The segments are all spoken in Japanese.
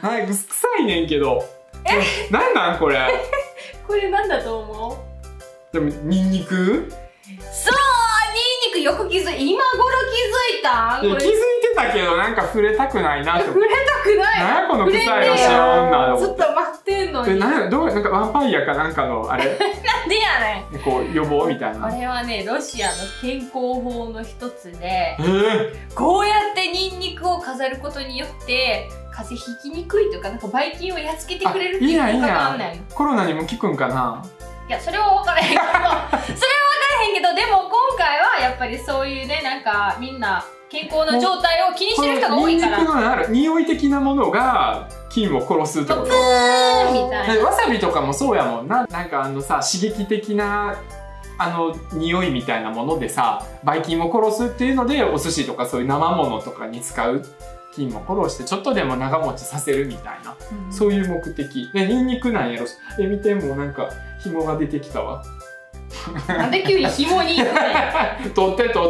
はい、臭いねんけど。なんなんこれ。 これなんだと思う？ でもニンニク？ そう、ニンニクよく気づい、今頃気づいた？ 気づいてたけど、なんか触れたくないなって。 触れたくない。 なんやこの臭いロシア女の。 ずっと待ってんのに。 なんかワンパイアかなんかのあれ。 なんでやねん。 こう予防みたいな。 これはね、ロシアの健康法の一つで、こうやってニンニクを飾ることによって風邪ひきにくいとか、なんかばい菌をやっつけてくれるっていう効果があんねん。 コロナにも効くんかな。 いや、それは分からへんけどそれは分からへんけど、でも今回はやっぱりそういうね、なんかみんな健康の状態を気にしてる人が多いから、 ニンニクのある匂い的なものが菌を殺すってこと。 ブーンみたいな。 わさびとかもそうやもんな。なんかさ、刺激的な匂いみたいなものでさ、ばい菌を殺すっていうので、お寿司とかそういう生ものとかに使う菌を殺してちょっとでも長持ちさせるみたいな、そういう目的でニンニクなんやろ。見て、もうなんか紐が出てきたわ。 なんで急に紐に取って取って。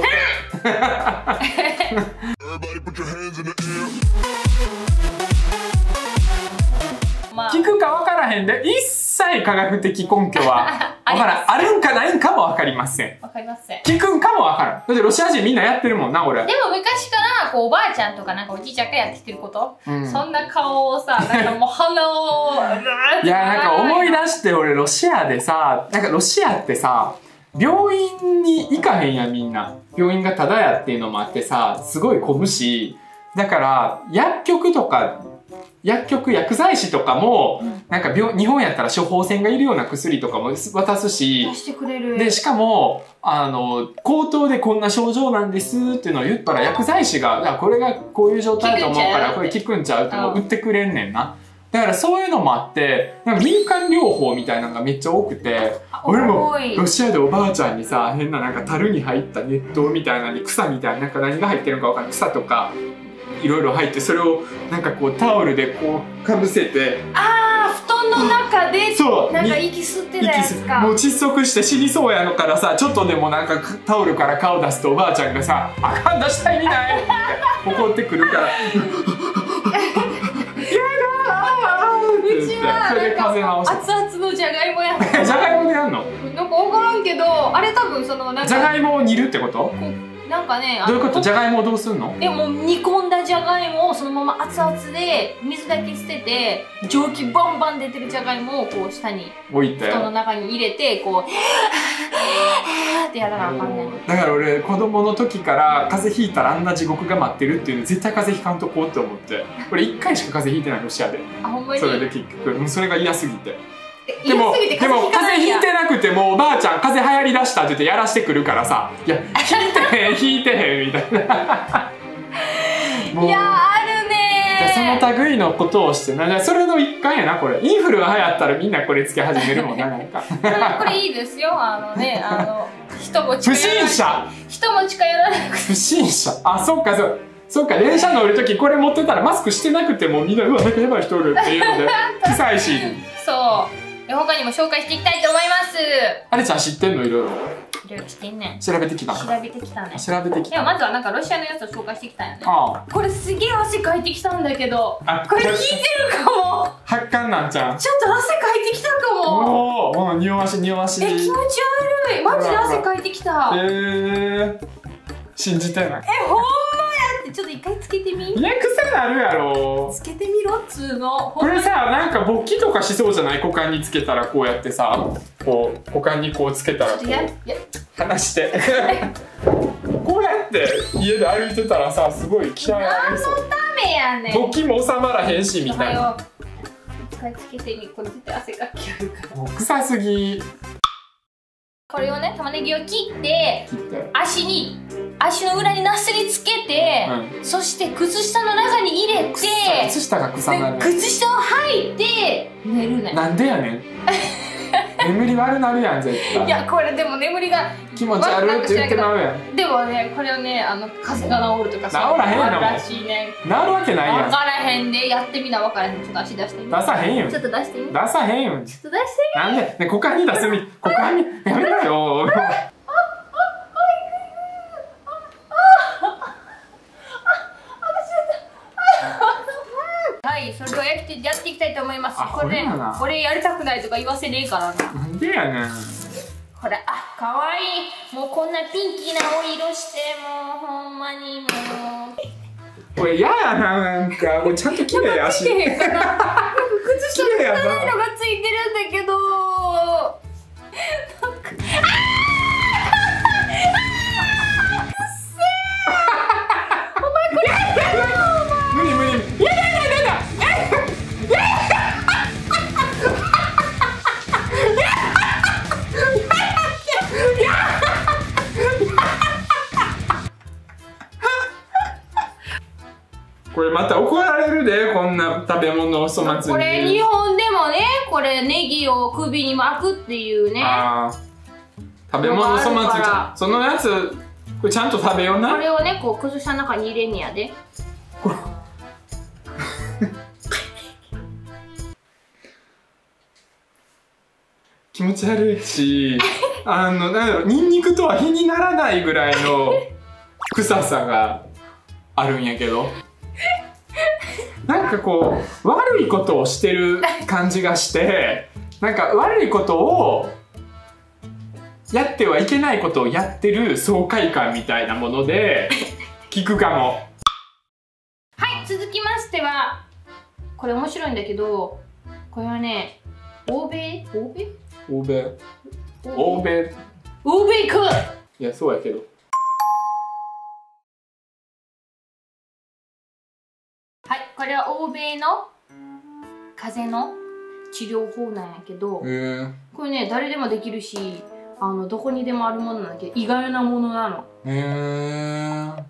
聞くか分からへんで、一切科学的根拠は分からん。あるんかないんかも分かりません。 分かりません。 聞くんかも分からん。だってロシア人みんなやってるもんな、俺。 でも昔からこうおばあちゃんとかなんかおじいちゃんがやってきてること、そんな顔をさ、なんかもう鼻をいや、なんか思い出して俺ロシアでさ、なんかロシアってさ、病院に行かへんやん、みんな。病院がタダやっていうのもあってさ、すごい混むし、だから薬局とか薬剤師とかも、なんか日本やったら処方箋がいるような薬とかも渡すし、 出してくれる。 でしかも口頭でこんな症状なんですっていうのを言ったら、薬剤師がこれがこういう状態だと思うからこれ効くんちゃうって売ってくれんねんな。だからそういうのもあって、なんか民間療法みたいなのがめっちゃ多くて、俺もロシアでおばあちゃんにさ、変ななんか樽に入った熱湯みたいなのに草みたいな、なんか何が入ってるのか分かんない草とかいろいろ入って、それをなんかこうタオルでこうかぶせて、 布団の中でそうなんか息吸ってたやつか。 もう窒息して死にそうやのからさ、ちょっとでもなんかタオルから顔出すとおばあちゃんがさ「あかん、出したいみたい」って怒ってくるから「 うちはそれで風直して熱々のじゃがいもやった。 じゃがいもでやんの？ なんか分からんけど、あれ多分そのなんかじゃがいもを煮るってこと？ なんかね、 どういうこと？じゃがいもをどうすんの？ でも煮込んだじゃがいもをそのまま熱々で水だけ捨てて、蒸気バンバン出てるじゃがいもをこう下に置いて布団の中に入れてこうってやらなあかんねん。 だから俺子供の時から風邪ひいたらあんな地獄が待ってるっていうの絶対風邪ひかんとこうって思って、俺1回しか風邪ひいてない、ロシアで。 あ、ほんまに？ それで結局もうそれが嫌すぎて。でも嫌すぎて風邪ひかないんや。 風邪ひいてなくてもおばあちゃん風邪流行りだしたって言ってやらしてくるからさ、いや引いてへんみたいな。もういやあるねー。その類のことをしてな、それの一環やなこれ。インフルが流行ったらみんなこれつけ始めるもんな、なんか。 これいいですよ。人も近不審者。 人も近寄らなくて。 不審者。あ、そっかそっか、電車乗るときこれ持ってたらマスクしてなくてもみんなうわなんかやばい人おるっていうので臭いし。 そう。他にも紹介していきたいと思います。 あれちゃん知ってんの？いろいろ。 いろいろ知ってんねん。 調べてきた。 調べてきたね。 調べてきた。 でもまずはなんかロシアのやつを紹介してきたんよね。 ああ。 これすげえ汗かいてきたんだけど、 あ、 これ効いてるかも。 発汗なんちゃん。 ちょっと汗かいてきたかも。 おお、匂わし。 気持ち悪い。マジで汗かいてきた。 信じてない。 ほんまやって。ちょっと一回つけてみ。 いや、癖なるやろ。 つけてみろっつうの。 これさ、なんか勃起とかしそうじゃない？股間につけたらこうやってさ、こう股間にこうつけたらこう離してこうやって家で歩いてたらさ、すごい嫌いなりそう。 何のためやねん。 勃起も収まらへんしみたいな。 一回つけてみ。これ絶対汗かきあるから。 もう臭すぎ。 これをね、玉ねぎを切って足の裏になすりつけて、そして靴下の中に入れて、 靴下が臭なる。 靴下を履いて寝るね。 なんでやねん。眠り悪なるやん絶対。 いやこれでも眠りが気持ち悪いって言ってまうやん。 でもね、これをね、風邪が治るとか治らへんのらしいね。 治るわけないやん。 分からへんで、やってみな分からへん。ちょっと足出してみ。 出さへんよ。 ちょっと出してみ。 出さへんよ。 ちょっと出してみ。 なんでね、股間に出すみ、股間にやめろよ。 はい、それでは焼きと思います。 あ、これやな。 これやりたくないとか言わせねえからな。 なんでやねん。 ほら、あ、かわいい。もうこんなピンキーなお色して、もうほんまにもう。 これ嫌やな、なんか。これちゃんと綺麗やし。 靴下汚いのがついてるんだけど。 無理無理。やだやだやだ。これまた怒られるで、こんな食べ物を粗末に。 これ日本でもね、これネギを首に巻くっていうね。 食べ物粗末、そのやつこれちゃんと食べような。 これをね、こう崩した中に入れんねやで。 気持ち悪いし、なんだろう、ニンニクとは比にならないぐらいの臭さがあるんやけど。なんかこう悪いことをしてる感じがして、なんか悪いことをやってはいけないことをやってる爽快感みたいなもので聞くかも。 はい、続きましてはこれ面白いんだけど、これはね、欧米か。 いや、そうやけど。 はい、これは欧米の風邪の治療法なんやけど、これね、誰でもできるし、どこにでもあるものなんだけど、意外なものなの。ピローン。はい、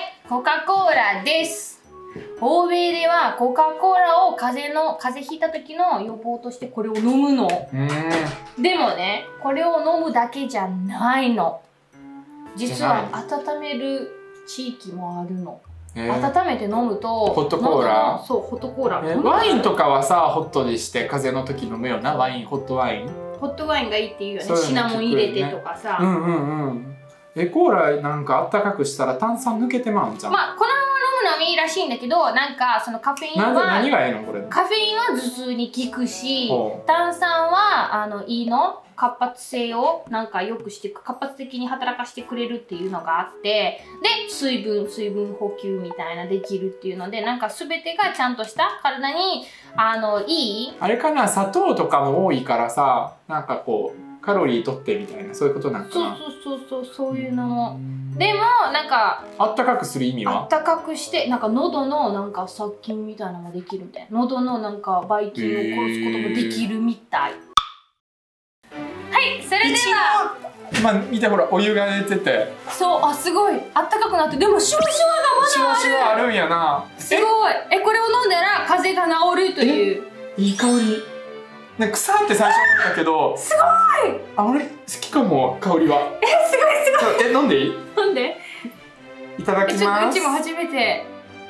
コカ・コーラです。欧米ではコカ・コーラを風邪ひいた時の予防としてこれを飲むの。でもね、これを飲むだけじゃないの。実は温める地域もあるの。温めて飲むとホットコーラ。 そう、ホットコーラ。 ワインとかはさ、ホットにして風邪の時飲むよな。ホットワイン。 ホットワインがいいっていうよね。シナモン入れてとかさ。 コーラなんかあったかくしたら炭酸抜けてまうんじゃん。 まあこのまま飲むのもいいらしいんだけど、なんかそのカフェインは何がええのこれ。 カフェインは頭痛に効くし、炭酸はいいの活発性をなんか良くして活発的に働かしてくれるっていうのがあって、で水分補給みたいなできるっていうので、なんか全てがちゃんとした体にいい。 あれかな、砂糖とかも多いからさ、なんかこうカロリーとってみたいな、そういうことなんかな。 そういうのも。でもなんかあったかくする意味は、 あったかくしてなんか喉のなんか殺菌みたいなのができるみたいな、喉のなんかばい菌を殺すこともできるみたい。はい、それでは今見て、ほらお湯が出てて、 そう、あ、すごいあったかくなって、でもシュワシュワがまだある。 シュワシュワあるんやな。 すごい。これを飲んだら風邪が治るという。 いい香り。なんか臭って最初思ったけど、 すごい。 俺好きかも、香りは。 すごい。 飲んでいい？ 飲んで。 いただきます。 ちょっとうちも初めて。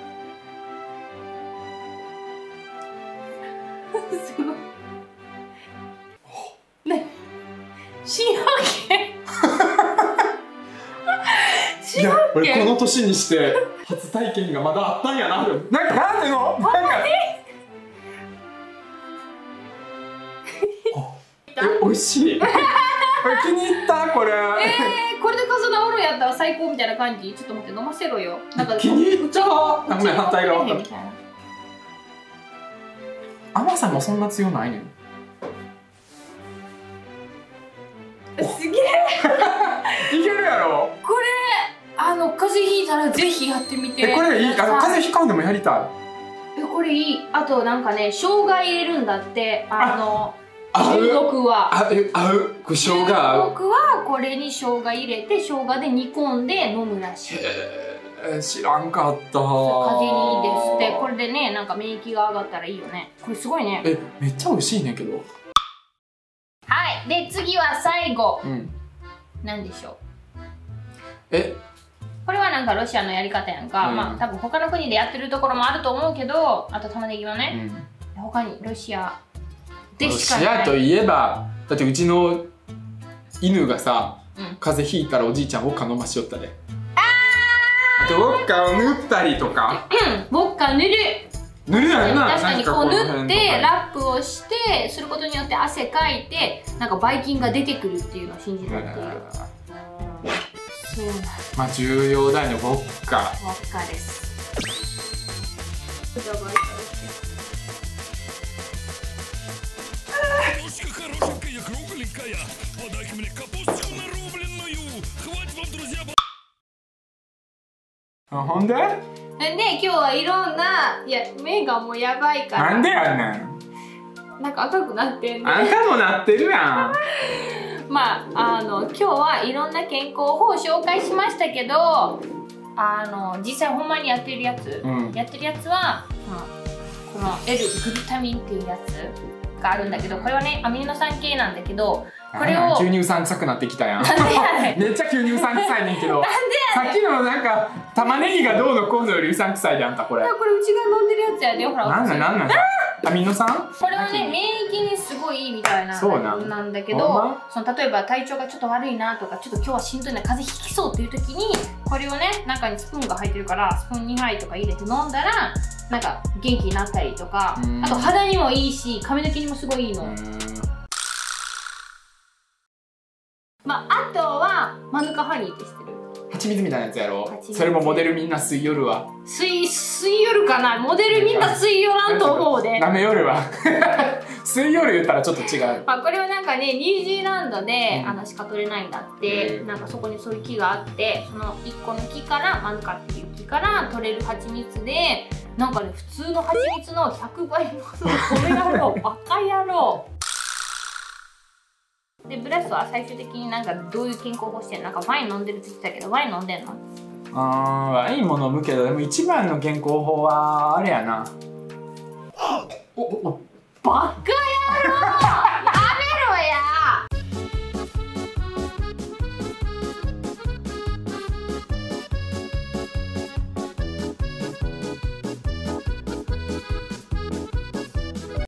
すごい。ね。新発見。 いや、俺この年にして初体験がまだあったんやな。なんていうの？なんか。美味しい。気に入ったこれ。 これで風邪治るんやったら最高みたいな感じ。ちょっと待って、飲ませろよ。なんか気に入った。ごめん、反対側。甘さもそんな強ないねん。 すげえ。 いけるやろ。 これ風邪ひいたらぜひやってみて。 これいい。風邪ひかんでもやりたい。 これいい。あとなんかね、生姜入れるんだって。中国は合う。生姜合う。 中国はこれに生姜入れて、生姜で煮込んで飲むらしい。 知らんかった。 風邪にいいですって。これでね、なんか免疫が上がったらいいよね。これすごいね。 めっちゃ美味しいねんけど。 はい。で次は最後。なんでしょう。これはなんかロシアのやり方やんか。まあ多分他の国でやってるところもあると思うけど、あと玉ねぎはね。他にロシアでしかない。 ロシアといえば、だってうちの犬がさ、風邪ひいたらおじいちゃんウォッカ飲ましよったで。ウォッカを塗ったりとか。 ウォッカ塗る。 塗るやんな。 確かにこう塗ってラップをしてすることによって汗かいてなんかばい菌が出てくるっていうのを信じられている。そうなんです。 まあ重要だよね、ウォッカ。 ウォッカです。 ほんで？ 今日はいろんな、いや目がもうやばいから。 なんでやねん。 なんか赤くなってんね。 あんたもなってるやん。 まあ今日はいろんな健康法を紹介しましたけど、実際ほんまにやってるやつ、は、この L グルタミンっていうやつがあるんだけど、これはねアミノ酸系なんだけど、これを急にうさんくさくなってきたやん。 なんでやねん。 めっちゃ急にうさんくさいねんけど。さっきのなんか玉ねぎがどうのこうのよりうさんくさいであんたこれ。 これうちが飲んでるやつやで、ほら。 なんなんアミノ酸？ これはね免疫にすごいいいみたいなんだけど、例えば体調がちょっと悪いなとか、ちょっと今日はしんどいな、風邪ひきそうっていう時にこれをね中にスプーンが入ってるからスプーン2杯とか入れて飲んだらなんか元気になったりとか、あと肌にもいいし髪の毛にもすごいいいの。まあ、あとはマヌカハニーって知ってる？ 蜂蜜みたいなやつやろ。それもモデルみんな吸い寄るわ。 吸い寄るかな。モデルみんな吸い寄らんと思うで。 なめ寄るわ。吸い寄る言ったらちょっと違う。 まあこれはなんかねニュージーランドでしか取れないんだって。なんかそこにそういう木があって、その1個の木からマヌカっていう木から取れる蜂蜜で、なんかね普通の蜂蜜の100倍のこれ野郎バカ野郎。でブラスは最終的になんかどういう健康法してるの？なんかワイン飲んでるって言ってたけど、ワイン飲んでんの？ ワインも飲むけど、でも一番の健康法はあれやな。 バカ